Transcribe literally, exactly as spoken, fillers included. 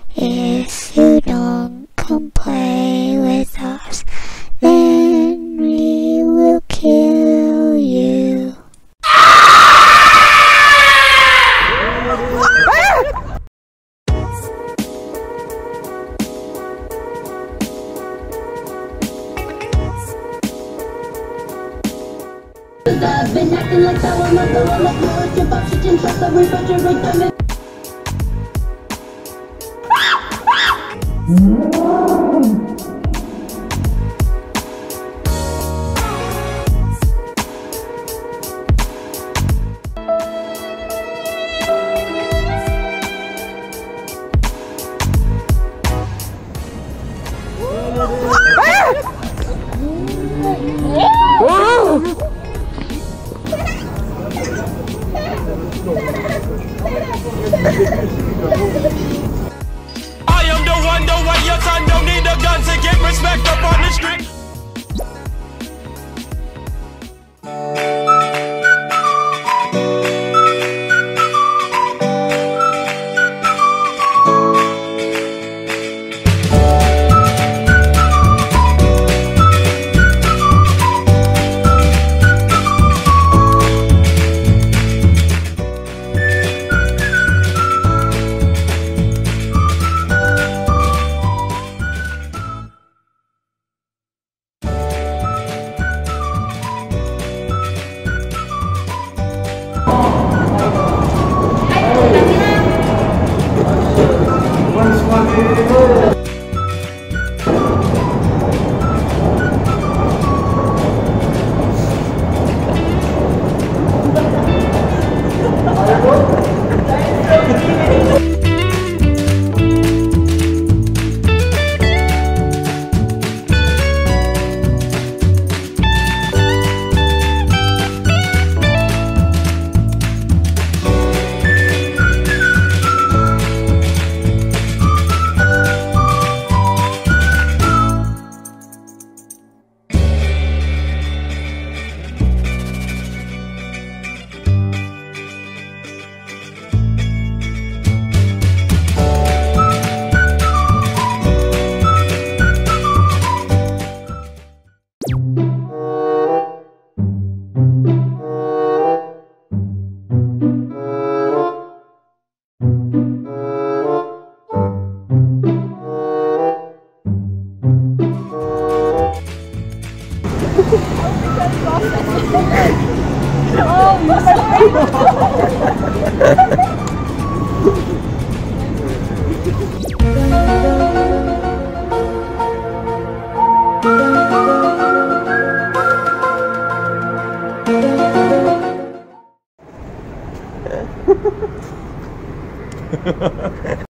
If you don't come play with us, then we will kill you. I've been acting like that one, not the one that you're your oxygen, trust the refrigerator. I am the one, the way your son don't need a gun to get respect up on the street. Oh,